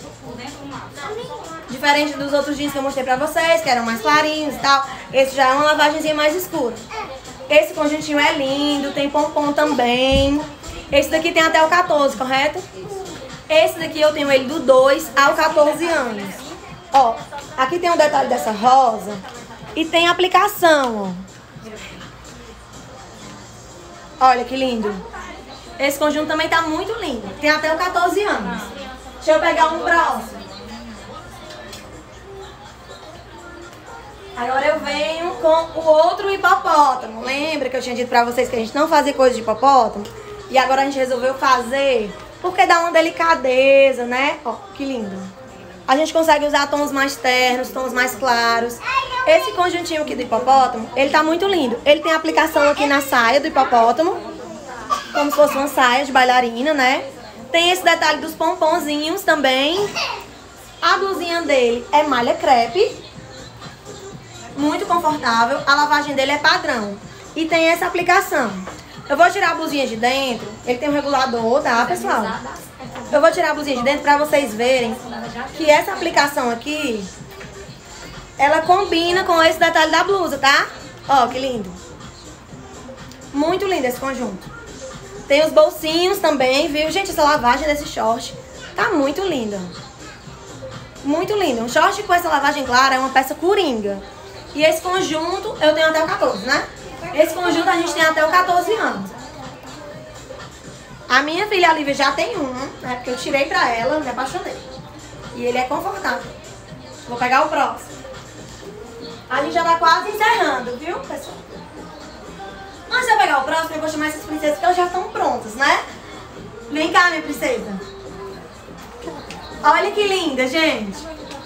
Diferente dos outros jeans que eu mostrei pra vocês, que eram mais clarinhos e tal. Esse já é uma lavagemzinha mais escura. Esse conjuntinho é lindo, tem pompom também. Esse daqui tem até o quatorze, correto? Esse daqui eu tenho ele do dois ao quatorze anos. Ó, aqui tem um detalhe dessa rosa e tem aplicação, ó. Olha que lindo. Esse conjunto também tá muito lindo. Tem até o quatorze anos. Deixa eu pegar um próximo. Agora eu venho com o outro hipopótamo. Lembra que eu tinha dito pra vocês que a gente não fazia coisa de hipopótamo? E agora a gente resolveu fazer porque dá uma delicadeza, né? Ó, que lindo. A gente consegue usar tons mais ternos, tons mais claros. Esse conjuntinho aqui do hipopótamo, ele tá muito lindo. Ele tem aplicação aqui na saia do hipopótamo, como se fosse uma saia de bailarina, né? Tem esse detalhe dos pomponzinhos também. A blusinha dele é malha crepe. Muito confortável, a lavagem dele é padrão. E tem essa aplicação. Eu vou tirar a blusinha de dentro. Ele tem um regulador, tá, pessoal? Eu vou tirar a blusinha de dentro pra vocês verem que essa aplicação aqui, ela combina com esse detalhe da blusa, tá? Ó, que lindo. Muito lindo esse conjunto. Tem os bolsinhos também, viu? Gente, essa lavagem desse short tá muito linda. Muito lindo. Um short com essa lavagem clara é uma peça coringa. E esse conjunto eu tenho até o quatorze, né? Esse conjunto a gente tem até o quatorze anos. A minha filha, a Lívia, já tem um, né? Porque eu tirei pra ela, me apaixonei. E ele é confortável. Vou pegar o próximo. A gente já tá quase encerrando, viu, pessoal? Antes de eu pegar o próximo, eu vou chamar essas princesas que elas já estão prontas, né? Vem cá, minha princesa. Olha que linda, gente.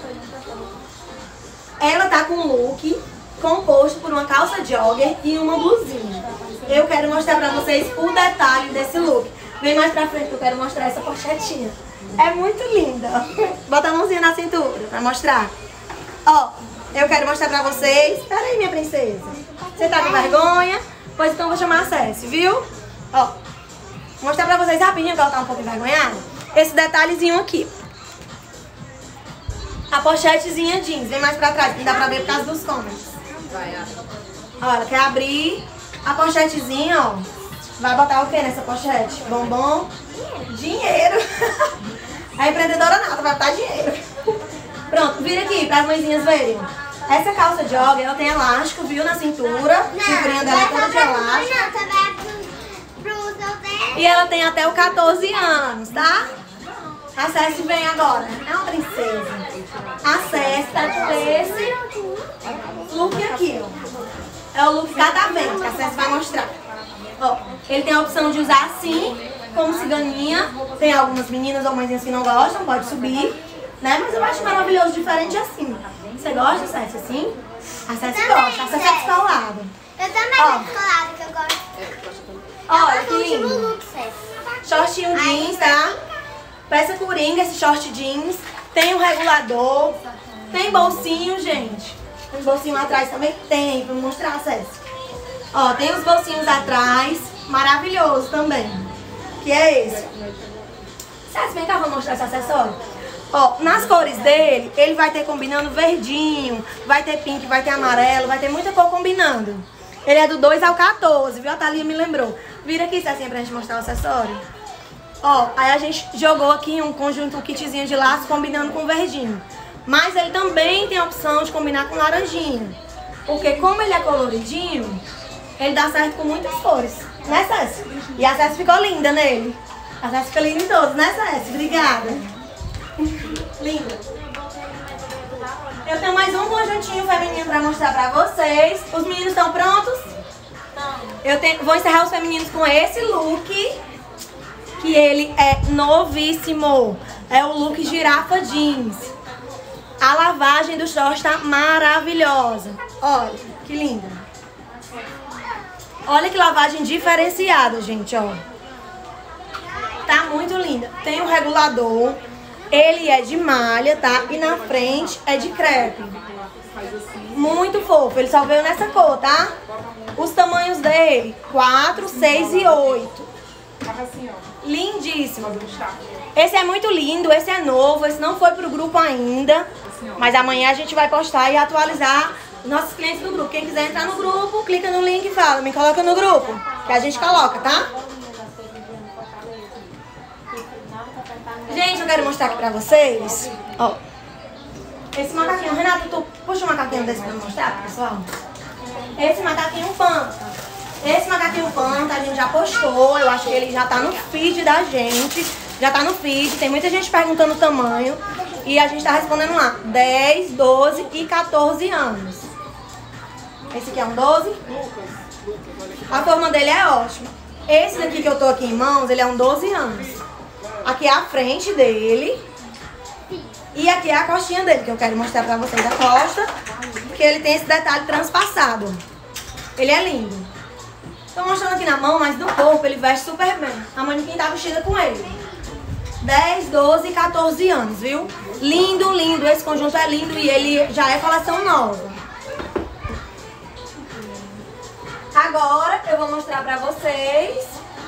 Ela tá com um look composto por uma calça jogger e uma blusinha. Eu quero mostrar pra vocês o detalhe desse look. Vem mais pra frente que eu quero mostrar essa pochetinha. É muito linda. Bota a mãozinha na cintura pra mostrar. Ó, eu quero mostrar pra vocês. Pera aí, minha princesa. Você tá com vergonha? Pois então eu vou chamar a Céci, viu? Ó, vou mostrar pra vocês rapidinho, que ela tá um pouco envergonhada. Esse detalhezinho aqui. A pochetezinha jeans. Vem mais pra trás, que não dá pra ver por causa dos comments. Ó, ela quer abrir a pochetezinha, ó. Vai botar o que nessa pochete? Bombom? Dinheiro. A empreendedora nata vai botar dinheiro. Pronto, vira aqui para as mãezinhas verem. Essa calça jogger, ela tem elástico, viu, na cintura. A cinturinha dela é toda de elástico. E ela tem até o quatorze anos, tá? A Céci vem agora. É uma princesa. A Céci tá com esse look aqui, ó. É o look catavento, que a Céci vai mostrar. Ó, ele tem a opção de usar assim, como ciganinha. Tem algumas meninas ou mãezinhas que não gostam, pode subir, né? Mas eu acho maravilhoso, diferente assim. Você gosta, Céci, assim? A Céci gosta, a Céci é descolada. Eu também sou descolada, que eu gosto. Olha que lindo. Shortinho jeans, tá? Peça coringa, esse short jeans. Tem o regulador. Tem bolsinho, gente. Tem bolsinho atrás também? Tem, pra mostrar, Céci. Ó, tem os bolsinhos atrás. Maravilhoso também. Que é esse. Céci, vem cá, vou mostrar esse acessório. Ó, nas cores dele, ele vai ter combinando verdinho, vai ter pink, vai ter amarelo, vai ter muita cor combinando. Ele é do dois ao quatorze, viu? A Thalia me lembrou. Vira aqui, Cecinha, pra gente mostrar o acessório. Ó, aí a gente jogou aqui um conjunto, um kitzinho de laço combinando com verdinho. Mas ele também tem a opção de combinar com laranjinha. Porque como ele é coloridinho, ele dá certo com muitas cores. Né, Céci? E a Céci ficou linda nele. A Céci fica linda em todos, né, Céci? Obrigada. Linda. Eu tenho mais um conjuntinho feminino pra mostrar pra vocês. Os meninos estão prontos? Eu tenho, vou encerrar os femininos com esse look, que ele é novíssimo. É o look girafa jeans. A lavagem do short tá maravilhosa. Olha, que linda. Olha que lavagem diferenciada, gente, ó. Tá muito linda. Tem o regulador. Ele é de malha, tá? E na frente é de crepe. Muito fofo. Ele só veio nessa cor, tá? Os tamanhos dele, quatro, seis e oito. Lindíssimo. Esse é muito lindo, esse é novo, esse não foi pro grupo ainda. Mas amanhã a gente vai postar e atualizar os nossos clientes do grupo. Quem quiser entrar no grupo, clica no link e fala, me coloca no grupo, que a gente coloca, tá? Gente, eu quero mostrar aqui pra vocês, ó, esse macaquinho. Renata, tu puxa um macaquinho desse pra mostrar, pessoal? Esse macaquinho panta. Esse macaquinho panta a gente já postou, eu acho que ele já tá no feed da gente. Já tá no feed, tem muita gente perguntando o tamanho. E a gente tá respondendo lá, dez, doze e quatorze anos. Esse aqui é um doze. A forma dele é ótima. Esse daqui que eu tô aqui em mãos, ele é um doze anos. Aqui é a frente dele. E aqui é a costinha dele, que eu quero mostrar pra vocês a costa. Porque ele tem esse detalhe transpassado. Ele é lindo. Tô mostrando aqui na mão, mas no corpo ele veste super bem. A manequim tá vestida com ele. dez, doze e quatorze anos, viu? Lindo, lindo. Esse conjunto é lindo e ele já é coleção nova. Agora eu vou mostrar pra vocês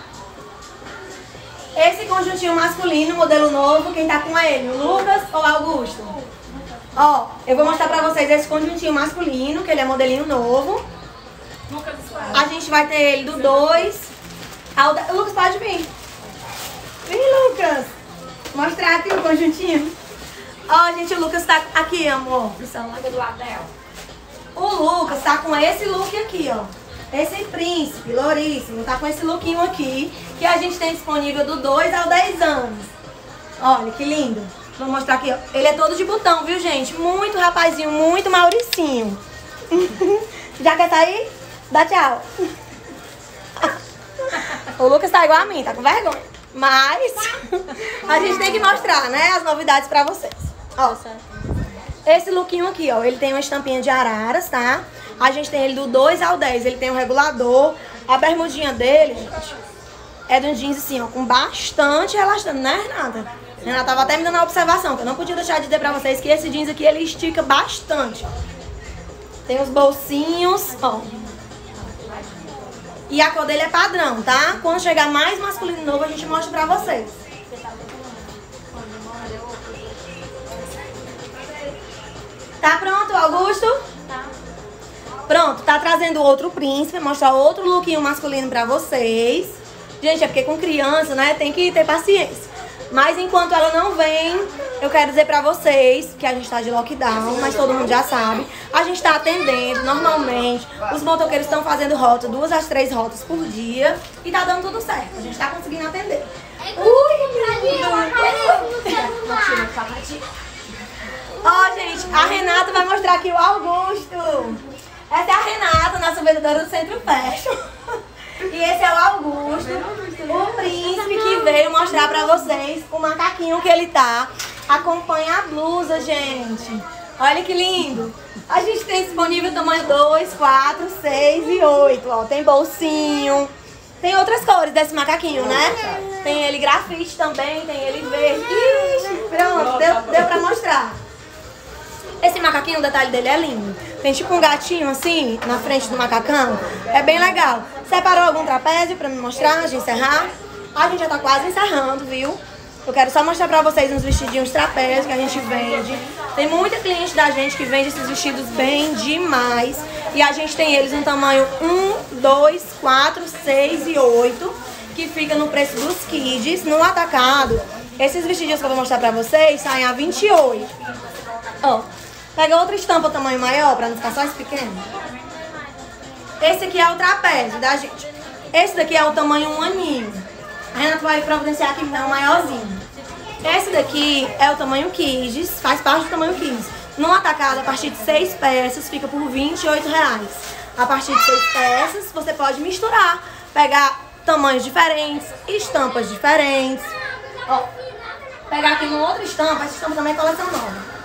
esse conjuntinho masculino, modelo novo. Quem tá com ele? O Lucas ou o Augusto? Ó, eu vou mostrar pra vocês esse conjuntinho masculino, que ele é modelinho novo. A gente vai ter ele do dois ao dez. Lucas, pode vir. Vem, Lucas. Mostrar aqui o conjuntinho. Ó, gente, o Lucas tá aqui, amor. Do lado dela. O Lucas tá com esse look aqui, ó. Esse príncipe, louríssimo, tá com esse lookinho aqui, que a gente tem disponível do dois ao dez anos. Olha, que lindo. Vou mostrar aqui, ó. Ele é todo de botão, viu, gente? Muito rapazinho, muito Mauricinho. Já quer sair? Dá tchau. O Lucas tá igual a mim, tá com vergonha. Mas a gente tem que mostrar, né, as novidades pra vocês. Ó, esse lookinho aqui, ó, ele tem uma estampinha de araras, tá? A gente tem ele do dois ao dez, ele tem um regulador. A bermudinha dele, gente, é de um jeans assim, ó, com bastante relaxante, né, Renata? Renata tava até me dando a observação, que eu não podia deixar de dizer pra vocês que esse jeans aqui, ele estica bastante. Tem os bolsinhos, ó. E a cor dele é padrão, tá? Quando chegar mais masculino novo, a gente mostra pra vocês. Tá pronto, Augusto? Tá. Pronto, tá trazendo outro príncipe, mostrar outro lookinho masculino pra vocês. Gente, é porque com criança, né, tem que ter paciência. Mas enquanto ela não vem, eu quero dizer pra vocês que a gente tá de lockdown, mas todo mundo já sabe. A gente tá atendendo normalmente. Os motoqueiros estão fazendo rota, duas às três rotas por dia. E tá dando tudo certo. A gente tá conseguindo atender. Ui! Ó, gente, a Renata vai mostrar aqui o Augusto. Essa é a Renata, nossa vendedora do Centro Fashion. E esse é o Augusto, o príncipe que veio mostrar pra vocês o macaquinho que ele tá. Acompanha a blusa, gente. Olha que lindo. A gente tem disponível tamanho dois, quatro, seis e oito. Ó, tem bolsinho. Tem outras cores desse macaquinho, né? Tem ele grafite também, tem ele verde. Ixi, pronto, deu, deu pra mostrar. Esse macaquinho, o detalhe dele é lindo. Tem tipo um gatinho assim, na frente do macacão. É bem legal. Separou algum trapézio pra me mostrar, de encerrar? A gente já tá quase encerrando, viu? Eu quero só mostrar pra vocês uns vestidinhos trapézio que a gente vende. Tem muita cliente da gente que vende esses vestidos bem demais. E a gente tem eles no tamanho um, dois, quatro, seis e oito. Que fica no preço dos kids. No atacado, esses vestidinhos que eu vou mostrar pra vocês saem a vinte e oito. Ó. Pega outra estampa tamanho maior, pra não ficar só esse pequeno. Esse aqui é o trapézio da gente. Esse daqui é o tamanho um aninho. A Renata vai providenciar aqui, não, maiorzinho. Esse daqui é o tamanho kids, faz parte do tamanho kids. No atacado, a partir de seis peças, fica por vinte e oito reais. A partir de seis peças, você pode misturar, pegar tamanhos diferentes, estampas diferentes. Ó, pegar aqui uma outra estampa, essa estampa também é coleção nova.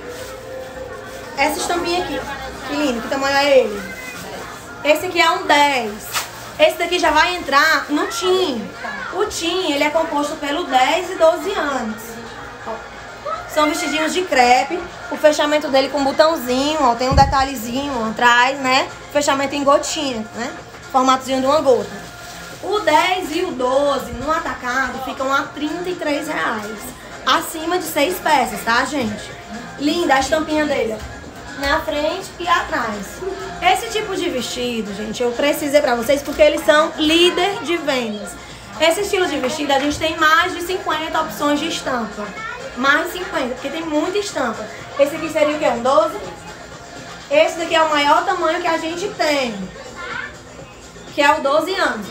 Essa estampinha aqui, que lindo, que tamanho é ele? Esse aqui é um dez. Esse daqui já vai entrar no teen. O teen, ele é composto pelo dez e doze anos. São vestidinhos de crepe. O fechamento dele com botãozinho, ó, tem um detalhezinho atrás, né? Fechamento em gotinha, né? Formatozinho de uma gota. O dez e o doze no atacado ficam a trinta e três reais. Acima de seis peças, tá, gente? Linda a estampinha dele, na frente e atrás. Esse tipo de vestido, gente, eu precisei pra vocês porque eles são líder de vendas. Esse estilo de vestido, a gente tem mais de cinquenta opções de estampa. Mais de cinquenta, porque tem muita estampa. Esse aqui seria o quê? Um doze? Esse daqui é o maior tamanho que a gente tem, que é o doze anos.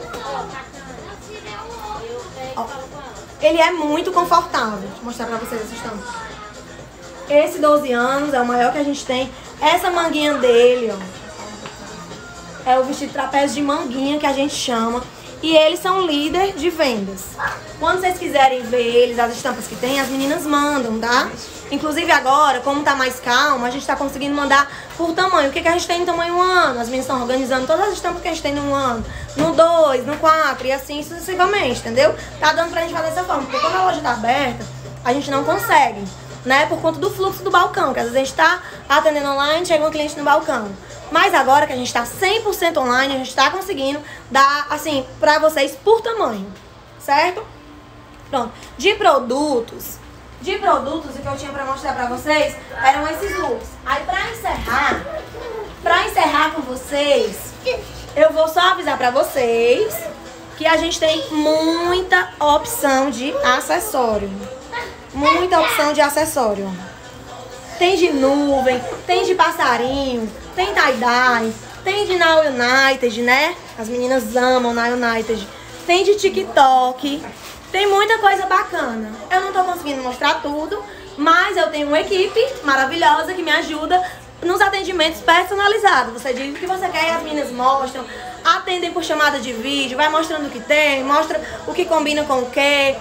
Ó, ele é muito confortável. Vou mostrar pra vocês essa estampa. Esse doze anos é o maior que a gente tem. Essa manguinha dele, ó, é o vestido trapézio de manguinha que a gente chama. E eles são líder de vendas. Quando vocês quiserem ver eles, as estampas que tem, as meninas mandam, tá? Inclusive agora, como tá mais calmo, a gente tá conseguindo mandar por tamanho. O que, que a gente tem no tamanho um ano? As meninas estão organizando todas as estampas que a gente tem no um ano. No dois, no quatro e assim sucessivamente, entendeu? Tá dando pra gente fazer dessa forma. Porque quando a loja tá aberta, a gente não consegue, né? Por conta do fluxo do balcão, que às vezes a gente tá atendendo online, chega um cliente no balcão. Mas agora que a gente tá cem por cento online, a gente tá conseguindo dar, assim, pra vocês por tamanho, certo? Pronto. De produtos, de produtos, o que eu tinha pra mostrar pra vocês eram esses looks. Aí pra encerrar, pra encerrar com vocês, eu vou só avisar pra vocês que a gente tem muita opção de acessório. Muita opção de acessório. Tem de nuvem, tem de passarinho, tem tie-dye, tem de Now United, né? As meninas amam Now United. Tem de TikTok, tem muita coisa bacana. Eu não tô conseguindo mostrar tudo, mas eu tenho uma equipe maravilhosa que me ajuda nos atendimentos personalizados. Você diz o que você quer e as meninas mostram, atendem por chamada de vídeo, vai mostrando o que tem, mostra o que combina com o que.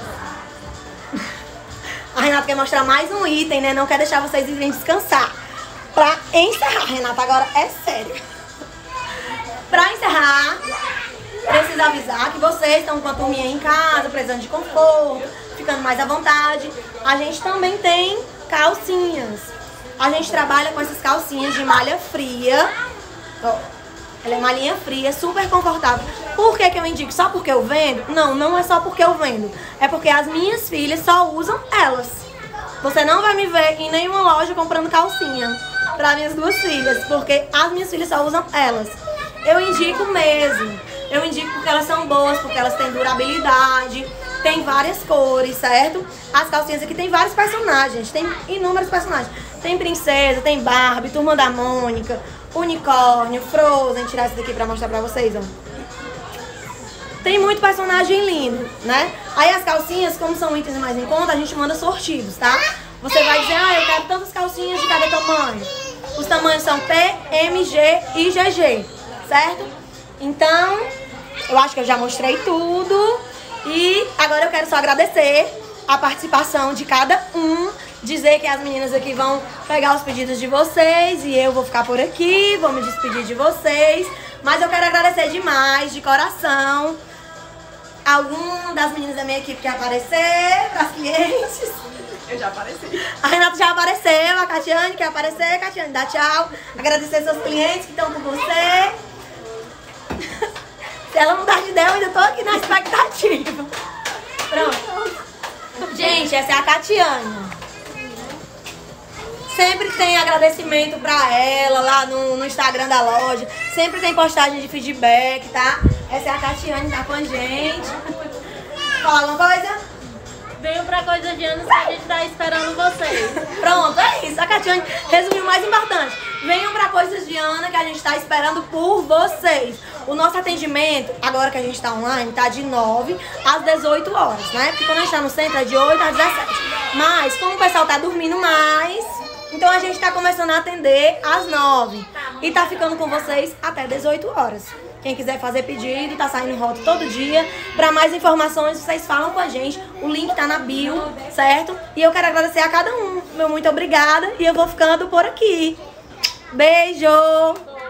A Renata quer mostrar mais um item, né? Não quer deixar vocês irem descansar. Pra encerrar, Renata, agora é sério. Pra encerrar, preciso avisar que vocês estão com a turminha em casa, precisando de conforto, ficando mais à vontade. A gente também tem calcinhas. A gente trabalha com essas calcinhas de malha fria. Ó, ela é malhinha fria, super confortável. Por que que eu indico? Só porque eu vendo? Não, não é só porque eu vendo. É porque as minhas filhas só usam elas. Você não vai me ver em nenhuma loja comprando calcinha para minhas duas filhas, porque as minhas filhas só usam elas. Eu indico mesmo. Eu indico porque elas são boas, porque elas têm durabilidade, tem várias cores, certo? As calcinhas aqui tem vários personagens, tem inúmeros personagens. Tem princesa, tem Barbie, Turma da Mônica, Unicórnio, Frozen. Tirar isso daqui pra mostrar pra vocês, ó. Tem muito personagem lindo, né? Aí as calcinhas, como são itens mais em conta, a gente manda sortidos, tá? Você vai dizer, ah, eu quero tantas calcinhas de cada tamanho. Os tamanhos são P, M, G e G G, certo? Então, eu acho que eu já mostrei tudo. E agora eu quero só agradecer a participação de cada um. Dizer que as meninas aqui vão pegar os pedidos de vocês e eu vou ficar por aqui, vou me despedir de vocês. Mas eu quero agradecer demais, de coração, algum das meninas da minha equipe que aparecer, para as clientes. Eu já apareci. A Renata já apareceu, a Catiane quer aparecer. Catiane, dá tchau. Agradecer seus clientes que estão com você. Se ela mudar de ideia, eu ainda tô aqui na expectativa. Pronto. Gente, essa é a Catiane. Sempre tem agradecimento pra ela lá no, no Instagram da loja. Sempre tem postagem de feedback, tá? Essa é a Catiane, tá com a gente. Fala alguma coisa? Venham pra Coisas de Anos que a gente tá esperando vocês. Pronto, é isso. A Catiane resumiu o mais importante. Venham pra Coisas de Ana que a gente tá esperando por vocês. O nosso atendimento, agora que a gente tá online, tá de nove às dezoito horas, né? Porque quando a gente tá no centro é de oito às dezessete. Mas, como o pessoal tá dormindo mais, então a gente tá começando a atender às nove. E tá ficando com vocês até dezoito horas. Quem quiser fazer pedido, tá saindo rota todo dia. Pra mais informações, vocês falam com a gente. O link tá na bio, certo? E eu quero agradecer a cada um. Meu muito obrigada. E eu vou ficando por aqui. Beijo!